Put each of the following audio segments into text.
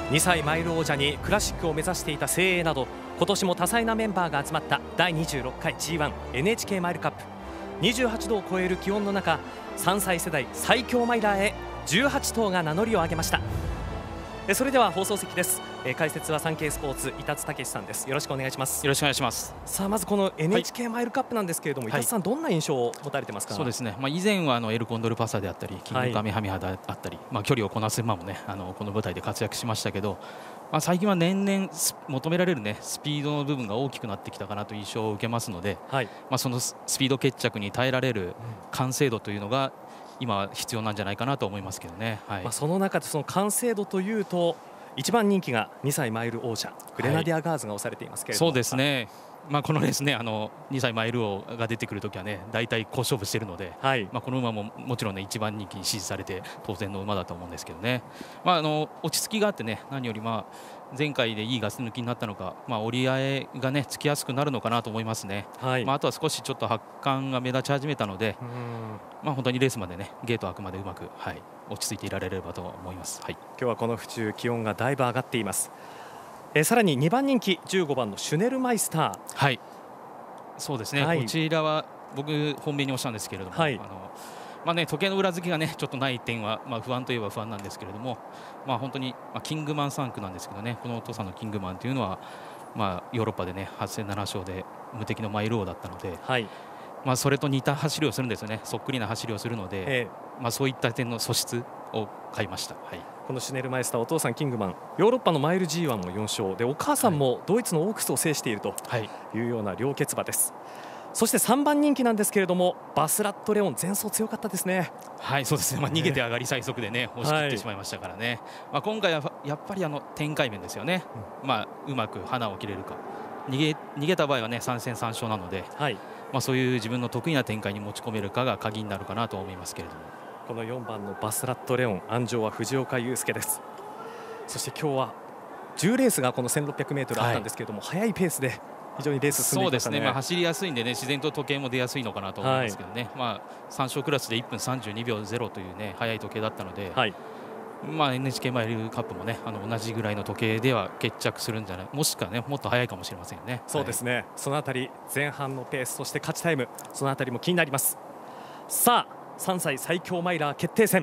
2歳マイル王者にクラシックを目指していた精鋭など今年も多彩なメンバーが集まった第26回 G1NHK マイルカップ。28度を超える気温の中、3歳世代最強マイラーへ18頭が名乗りを上げました。それでは放送席です。解説はサンケイスポーツ伊達武さんです。よろしくお願いします。 よろしくお願いします。 さあまずこの NHK マイルカップなんですけれども、伊達さんどんな印象を持たれてますか？ そうですね、以前はエルコンドルパサであったりキングカメハメハであったり、距離をこなす馬もねこの舞台で活躍しましたけど、最近は年々求められるスピードの部分が大きくなってきたかなという印象を受けますので、そのスピード決着に耐えられる完成度というのが今は必要なんじゃないかなと思いますけどね。 その中でその完成度というと一番人気が2歳マイル王者グレナディアガーズが押されていますけれども、 そうですね、このレースね2歳マイル王が出てくるときはね大体好勝負しているので、この馬ももちろんね一番人気に支持されて当然の馬だと思うんですけどね、落ち着きがあってね、何より前回でいいガス抜きになったのか、折り合いがねつきやすくなるのかなと思いますね。あとは少しちょっと発汗が目立ち始めたので、本当にレースまでねゲート開くまでうまく、落ち着いていられればと思います。今日はこの府中気温がだいぶ上がっています。さらに2番人気15番のシュネルマイスター、 そうですね、こちらは僕本命に押したんですけれども、時計の裏付けがねちょっとない点は、不安といえば不安なんですけれども、本当に、キングマン3区なんですけどね、このお父さんのキングマンというのは、ヨーロッパでね8戦7勝で無敵のマイル王だったので、それと似た走りをするんですよね。そっくりな走りをするので、そういった点の素質を買いました。 このシュネルマイスターお父さんキングマン、ヨーロッパのマイル G1 も4勝で、お母さんもドイツのオークスを制しているというような両決馬です。そして3番人気なんですけれども、バスラットレオン前走強かったですね。 そうですね、逃げて上がり最速でね押し切ってしまいましたからね、今回はやっぱり展開面ですよね。うまく花を切れるか、逃げた場合はね3戦3勝なので、そういう自分の得意な展開に持ち込めるかが鍵になるかなと思いますけれども、 この4番のバスラットレオン、鞍上は藤岡祐介です。そして今日は10レースがこの 1600m あったんですけれども、速いペースで非常にレース進んでいましたね。 そうですね、走りやすいんでね自然と時計も出やすいのかなと思いますけどね、3勝クラスで1分32秒0というね速い時計だったので、NHK マイルカップもね同じぐらいの時計では決着するんじゃない、もしくはねもっと速いかもしれませんよね。 そうですね、そのあたり前半のペース、そして勝ちタイム、そのあたりも気になります。さあ3歳最強マイラー決定戦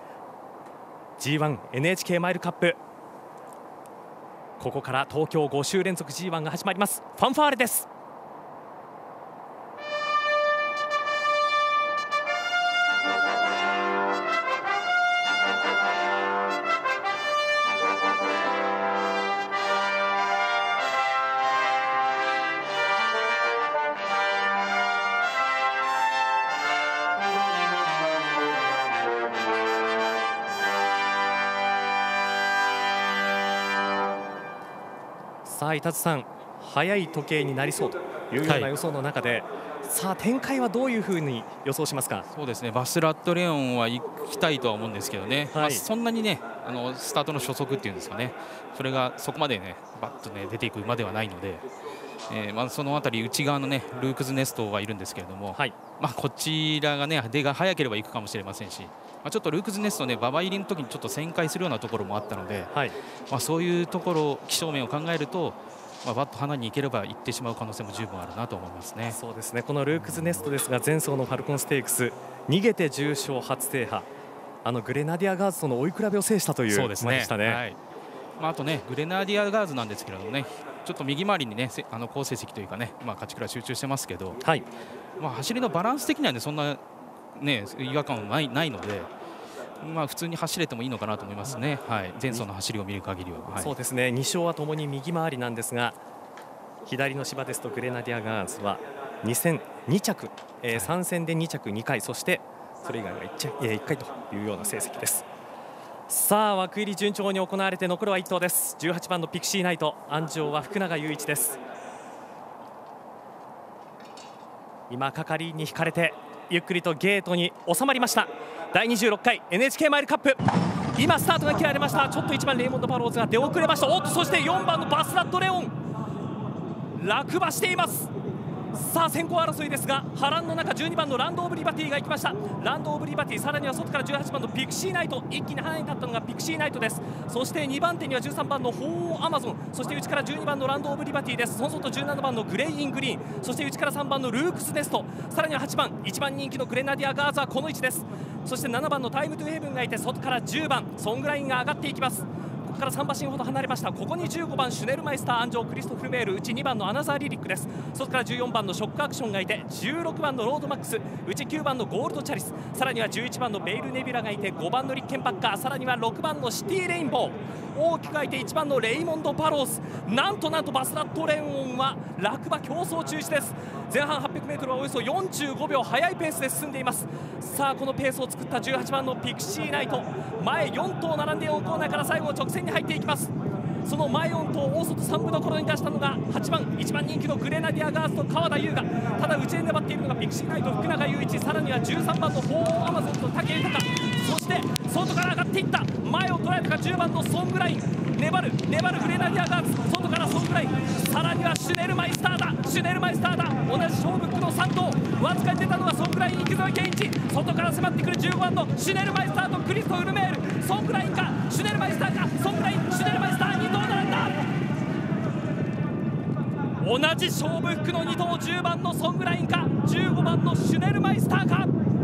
G1NHK マイルカップ、ここから東京5週連続 G1 が始まります。ファンファーレです。さあ伊達さん、速い時計になりそうというような予想の中で、さあ展開はどういうふうに予想しますか？ そうですね、バスラットレオンは行きたいとは思うんですけどね、そんなにねスタートの初速っていうんですかね、それがそこまでねバッとね出ていく馬ではないので、そのあたり内側のねルークズネストはいるんですけれども、こちらがね出が早ければ行くかもしれませんし、ちょっとルークズネストね馬場入りの時にちょっと旋回するようなところもあったので、そういうところ気象面を考えると、バッと花に行ければ行ってしまう可能性も十分あるなと思いますね。 そうですね、このルークズネストですが前走のファルコンステークス逃げて重賞初制覇、グレナディアガーズとの追い比べを制したという馬でしたね。 あとねグレナディアガーズなんですけれどもね、ちょっと右回りにね好成績というかね、勝ち倉集中してますけど、走りのバランス的にはねそんなね違和感はないので、普通に走れてもいいのかなと思いますね。前走の走りを見る限りは、 そうですね、2勝はともに右回りなんですが、左の芝ですとグレナディアガーズは2戦2着、3戦で2着2回、そしてそれ以外は 1回というような成績です。さあ枠入り順調に行われて残るは1頭です。18番のピクシーナイト、鞍上は福永雄一です。今係に引かれてゆっくりとゲートに収まりました。第26回 NHK マイルカップ、今スタートが切られました。ちょっと1番レイモンド・バローズが出遅れました。そして4番のバスラットレオン落馬しています。 さあ先行争いですが、波乱の中12番のランドオブリバティが行きました。ランドオブリバティ、さらには外から18番のピクシーナイト、一気に範囲に立ったのがピクシーナイトです。そして2番手には13番のホーアマゾン、そして内から12番のランドオブリバティです。その外17番のグレイイングリーン、そして内から3番のルークスネスト、さらには8番1番人気のグレナディアガーズはこの位置です。そして7番のタイムトゥヘブンがいて、外から10番ソングラインが上がっていきます。ここから3馬身ほど離れました。ここに15番シュネルマイスター安城クリストフルメール、内2番のアナザーリリックです。外から14番のショックアクションがいて、16番のロードマックス、内9番のゴールドチャリス、さらには11番のベイルネビュラがいて、5番のリッケンパッカー、さらには6番のシティレインボー、大きく空いて1番のレイモンド・パロース、なんとバスラットレオンは落馬競争中止です。前半 800m はおよそ45秒早いペースで進んでいます。さあこのペースを作った18番のピクシーナイト、前4頭並んで4コーナーから最後直線に入っていきます。その前4頭大外3分の頃に出したのが8番1番人気のグレナディアガースと川田優雅、ただ内で粘っているのがピクシーナイト福永雄一、さらには13番のホーアマゾンと武豊、そして外から上がっていった前を捉えたか10番のソングライン、粘るグレナディアガーズ、外からソングライン、さらにはシュネルマイスターだ同じ勝負区の3頭、わずかに出たのはソングライン池添健一、外から迫ってくる15番のシュネルマイスターとクリストフルメール、ソングラインかシュネルマイスターか、ソングラインシュネルマイスター2頭並んだ。同じ勝負服の2頭、10番のソングラインか15番のシュネルマイスターか。